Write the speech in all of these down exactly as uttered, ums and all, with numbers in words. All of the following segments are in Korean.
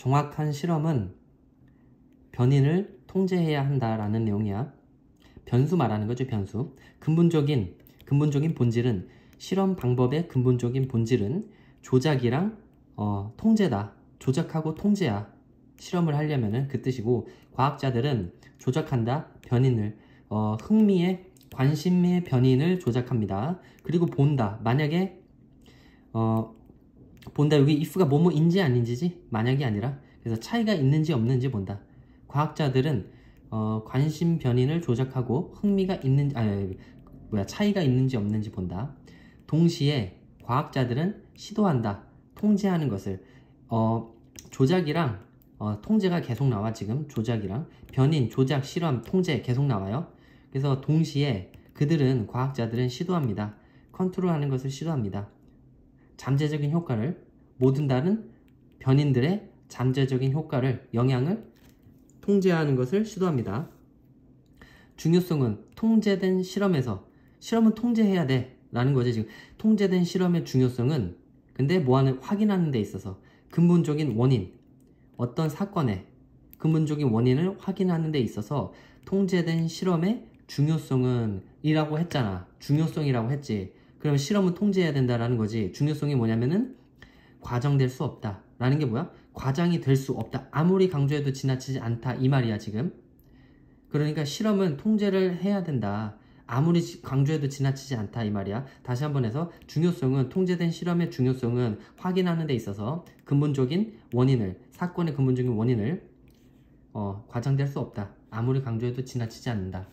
정확한 실험은 변인을 통제해야 한다라는 내용이야. 변수 말하는 거죠, 변수. 근본적인, 근본적인 본질은, 실험 방법의 근본적인 본질은 조작이랑 어, 통제다. 조작하고 통제야. 실험을 하려면은 그 뜻이고, 과학자들은 조작한다, 변인을. 어, 흥미의, 관심의 변인을 조작합니다. 그리고 본다. 만약에 어, 본다. 여기 if가 뭐뭐인지 아닌지지? 만약이 아니라. 그래서 차이가 있는지 없는지 본다. 과학자들은 어, 관심 변인을 조작하고 흥미가 있는지, 아니, 뭐야, 차이가 있는지 없는지 본다. 동시에 과학자들은 시도한다. 통제하는 것을. 어, 조작이랑 어, 통제가 계속 나와. 지금 조작이랑 변인, 조작, 실험, 통제 계속 나와요. 그래서 동시에 그들은, 과학자들은 시도합니다. 컨트롤하는 것을 시도합니다. 잠재적인 효과를, 모든 다른 변인들의 잠재적인 효과를, 영향을 통제하는 것을 시도합니다. 중요성은 통제된 실험에서, 실험은 통제해야 돼 라는 거지. 지금 통제된 실험의 중요성은, 근데 뭐하는, 확인하는 데 있어서 근본적인 원인, 어떤 사건의 근본적인 원인을 확인하는 데 있어서 통제된 실험의 중요성은 이라고 했잖아. 중요성이라고 했지. 그럼 실험은 통제해야 된다라는 거지. 중요성이 뭐냐면은 과장될 수 없다 라는 게 뭐야? 과장이 될 수 없다. 아무리 강조해도 지나치지 않다 이 말이야 지금. 그러니까 실험은 통제를 해야 된다. 아무리 강조해도 지나치지 않다 이 말이야. 다시 한번 해서, 중요성은, 통제된 실험의 중요성은 확인하는 데 있어서 근본적인 원인을, 사건의 근본적인 원인을 어, 과장될 수 없다. 아무리 강조해도 지나치지 않는다.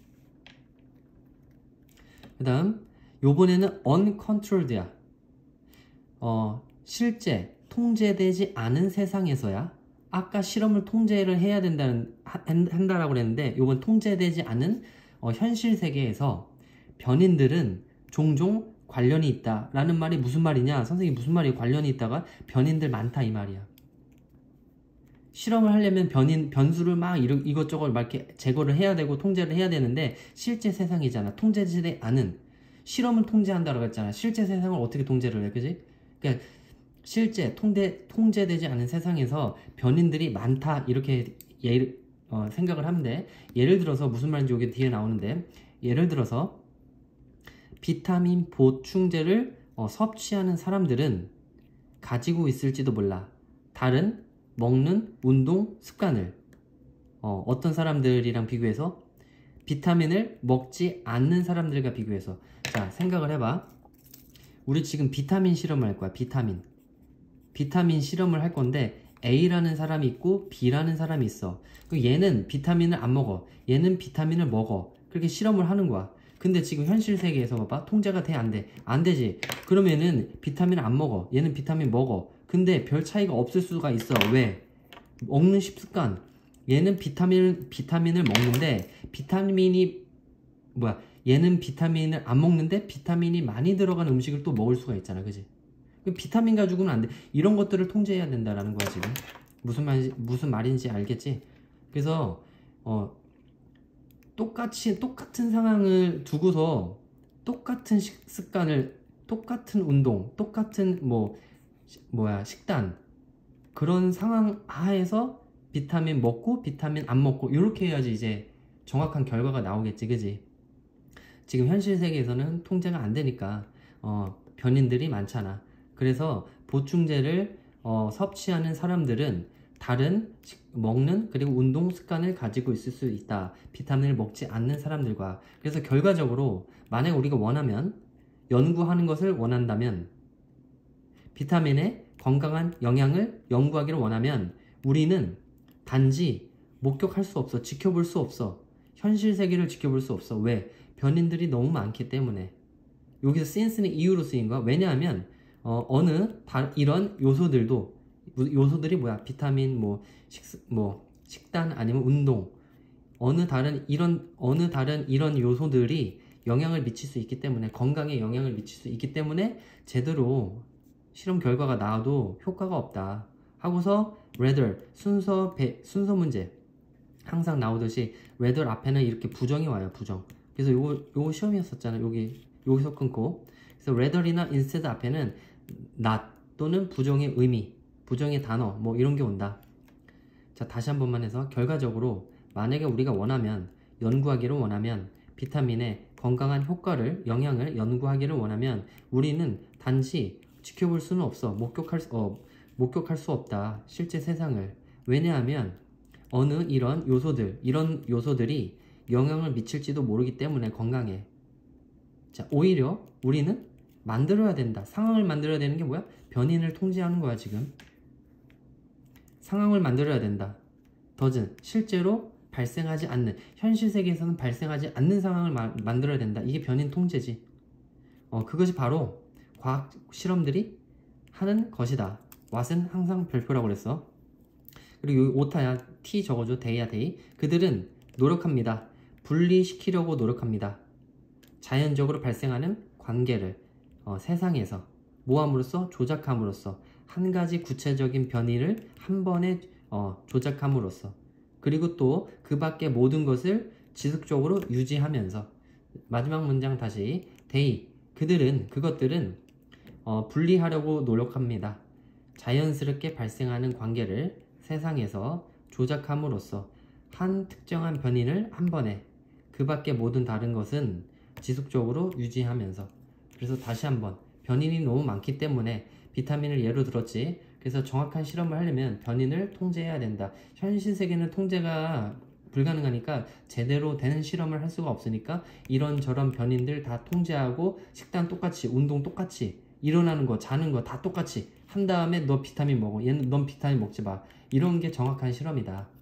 그 다음 요번에는 uncontrolled야. 어, 실제 통제되지 않은 세상에서야. 아까 실험을 통제를 해야 된다는, 한다라고 그랬는데, 요번 통제되지 않은 어, 현실 세계에서 변인들은 종종 관련이 있다 라는 말이 무슨 말이냐? 선생님 무슨 말이 관련이 있다가 변인들 많다 이 말이야. 실험을 하려면 변인, 변수를 막 이것저것 막 이렇게 제거를 해야 되고 통제를 해야 되는데, 실제 세상이잖아. 통제되지 않은, 실험은 통제한다라고 했잖아. 실제 세상을 어떻게 통제를 해, 그지? 그러니까 실제 통제, 통제되지 않은 세상에서 변인들이 많다 이렇게 예를, 어, 생각을 하면 돼. 예를 들어서 무슨 말인지 여기 뒤에 나오는데, 예를 들어서 비타민 보충제를 어, 섭취하는 사람들은 가지고 있을지도 몰라. 다른 먹는 운동 습관을. 어, 어떤 사람들이랑 비교해서? 비타민을 먹지 않는 사람들과 비교해서. 자, 생각을 해봐. 우리 지금 비타민 실험을 할 거야. 비타민. 비타민 실험을 할 건데, A라는 사람이 있고 B라는 사람이 있어. 얘는 비타민을 안 먹어. 얘는 비타민을 먹어. 그렇게 실험을 하는 거야. 근데 지금 현실 세계에서 봐봐. 통제가 돼, 안 돼? 안 되지. 그러면은 비타민을 안 먹어. 얘는 비타민 먹어. 근데 별 차이가 없을 수가 있어. 왜? 먹는 식습관. 얘는 비타민, 비타민을 먹는데, 비타민이, 뭐야, 얘는 비타민을 안 먹는데 비타민이 많이 들어간 음식을 또 먹을 수가 있잖아. 그지? 비타민 가지고는 안 돼. 이런 것들을 통제해야 된다라는 거야 지금. 무슨 말 무슨 말인지 알겠지? 그래서 어 똑같이 똑같은 상황을 두고서 똑같은 식, 습관을, 똑같은 운동, 똑같은 뭐 뭐야 식단, 그런 상황 하에서 비타민 먹고 비타민 안 먹고 이렇게 해야지 이제 정확한 결과가 나오겠지, 그지? 지금 현실 세계에서는 통제가 안 되니까 어, 변인들이 많잖아. 그래서 보충제를 어, 섭취하는 사람들은 다른 식, 먹는 그리고 운동 습관을 가지고 있을 수 있다. 비타민을 먹지 않는 사람들과. 그래서 결과적으로 만약 우리가 원하면, 연구하는 것을 원한다면, 비타민의 건강한 영향을 연구하기를 원하면 우리는 단지 목격할 수 없어. 지켜볼 수 없어. 현실 세계를 지켜볼 수 없어. 왜? 변인들이 너무 많기 때문에. 여기서 since는 이유로 쓰인 거야. 왜냐하면 어, 어느 다, 이런 요소들도, 요소들이 뭐야? 비타민, 뭐, 식, 뭐 식단 아니면 운동, 어느 다른 이런 어느 다른 이런 요소들이 영향을 미칠 수 있기 때문에, 건강에 영향을 미칠 수 있기 때문에 제대로 실험 결과가 나와도 효과가 없다 하고서 rather, 순서 배, 순서 문제 항상 나오듯이 rather 앞에는 이렇게 부정이 와요. 부정. 그래서 요거 요거 시험이었었잖아. 여기 여기서 끊고. 그래서 rather이나 instead 앞에는 not 또는 부정의 의미, 부정의 단어 뭐 이런 게 온다. 자, 다시 한 번만 해서 결과적으로 만약에 우리가 원하면 연구하기를 원하면 비타민의 건강한 효과를 영향을 연구하기를 원하면 우리는 단지 지켜볼 수는 없어. 목격할 수, 어, 목격할 수 없다. 실제 세상을. 왜냐하면 어느 이런 요소들 이런 요소들이 영향을 미칠지도 모르기 때문에 건강에. 자, 오히려 우리는 만들어야 된다. 상황을 만들어야 되는 게 뭐야? 변인을 통제하는 거야 지금. 상황을 만들어야 된다. 더즌 실제로 발생하지 않는, 현실 세계에서는 발생하지 않는 상황을 마, 만들어야 된다. 이게 변인 통제지. 어, 그것이 바로 과학 실험들이 하는 것이다. 왓은 항상 별표라고 그랬어. 그리고 여기 오타야, T 적어줘. 데이야 데이. 그들은 노력합니다. 분리시키려고 노력합니다. 자연적으로 발생하는 관계를 어, 세상에서 모함으로써 조작함으로써 한 가지 구체적인 변이를 한 번에 어, 조작함으로써 그리고 또 그 밖의 모든 것을 지속적으로 유지하면서. 마지막 문장 다시. they 그들은 그것들은 어, 분리하려고 노력합니다. 자연스럽게 발생하는 관계를 세상에서 조작함으로써 한 특정한 변이를 한 번에 그 밖의 모든 다른 것은 지속적으로 유지하면서. 그래서 다시 한번 변인이 너무 많기 때문에 비타민을 예로 들었지. 그래서 정확한 실험을 하려면 변인을 통제해야 된다. 현실 세계는 통제가 불가능하니까 제대로 되는 실험을 할 수가 없으니까 이런저런 변인들 다 통제하고 식단 똑같이 운동 똑같이 일어나는 거 자는 거 다 똑같이 한 다음에 너 비타민 먹어. 얘는 넌 비타민 먹지 마. 이런 게 정확한 실험이다.